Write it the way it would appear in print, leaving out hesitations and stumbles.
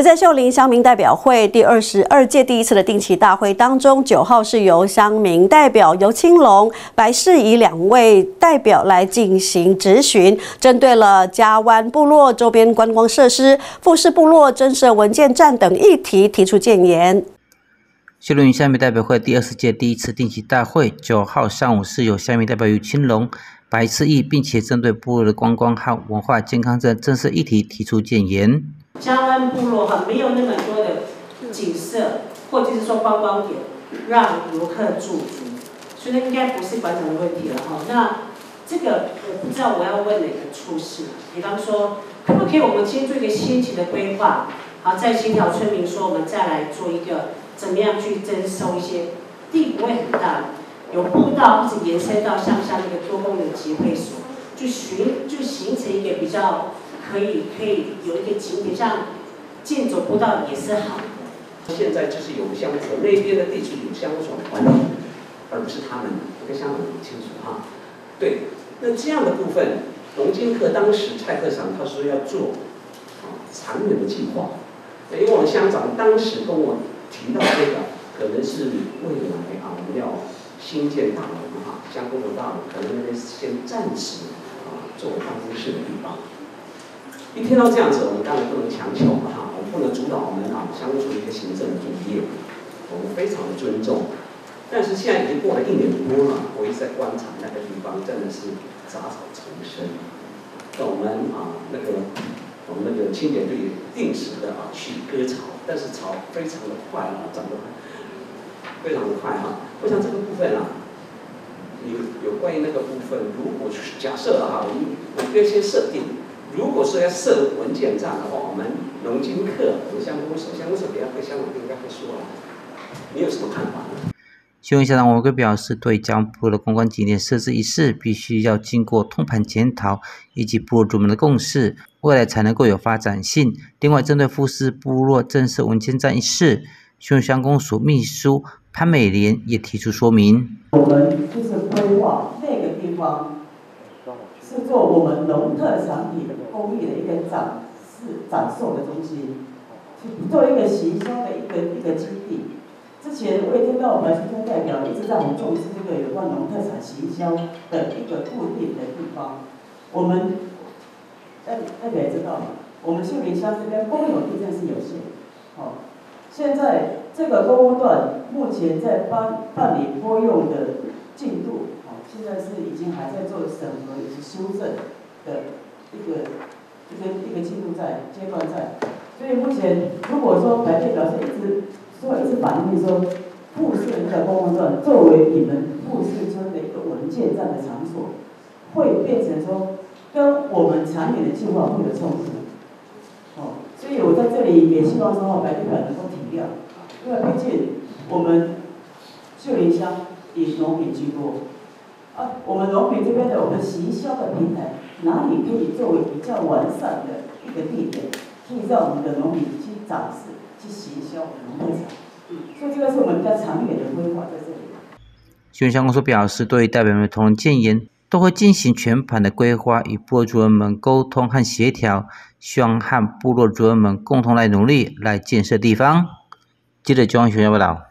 而在秀林乡民代表会第22届第1次的定期大会当中，9号是由乡民代表尤清龙、白世仪2位代表来进行质询，针对了嘉湾部落周边观光设施、富士部落增设文件站等议题提出建言。 秀林乡民代表会第20届第1次定期大会9号上午是由乡民代表尤清龙、白世仪，并且针对部落的观光和文化健康等正式议题提出建言。 嘉湾部落没有那么多的景色，或者是说观光点让游客驻足，所以应该不是馆长的问题了那这个我不知道我要问哪个处室，比方说可不可以我们先做一个先期的规划，再协调村民说我们再来做一个怎么样去征收一些地不会很大，有步道一直延伸到向下那个多功能集会所，就形成一个比较。可以有一个景点，像健走步道也是好的。 现在就是有乡所那边的地区有乡所管理，而不是他们，我跟乡长很清楚对，那这样的部分，农经课当时蔡科长他说要做长远的计划，因为我们乡长当时跟我提到这个，可能是未来我们要新建大楼乡公所大楼，可能那边先暂时作为办公室的地方。一听到这样子，我们当然不能强求我们不能主导我们乡公所的一个行政作业，我们非常的尊重。但是现在已经过了1年多了，我一直在观察那个地方，真的是杂草丛生。那我们我们那个清洁队定时的去割草，但是草非常的快长得非常的快我想这个部分有关于那个部分，如果假设我们要先设定。如果说要设文件站的话，我们农经课、我们乡公所等下会乡长应该会说你有什么看法呢？ 秀林乡长王贵表示，对嘉湾部落的观光景点设置一事，必须要经过通盘检讨以及部落族们的共识，未来才能够有发展性。另外，针对富士部落正式文件站一事，秀林乡公所秘书潘美莲也提出说明。 我们就是规划那个地方。是做我们农特产品工艺的一个展售的中心，做一个行销的一个基地。之前我也听到白先生代表一直在很重视这个有关农特产行销的一个固定的地方。我们代表也知道，我们秀林乡这边公有地真是有限。现在这个公屋段目前在办理拨用的进度。现在是已经还在做审核以及修正的一个进度阶段在，所以目前如果说白代表是一直反映说，富士这个公共段作为你们富士村的一个文件站的场所，会变成说跟我们长远的计划会有冲突。所以我在这里也希望说白代表能够体谅，因为毕竟我们秀林乡以农民居多。我们农民这边的我们行销的平台，哪里可以作为比较完善的一个地点，可以让我们的农民去展示、去行销我们农特产。所以这个是我们比较长远的规划在这里。 秀林乡公所表示，对于代表们的同仁建言，都会进行全盘的规划，与部落族人们沟通和协调，希望和部落族人们共同来努力，来建设地方。记者江雄报道。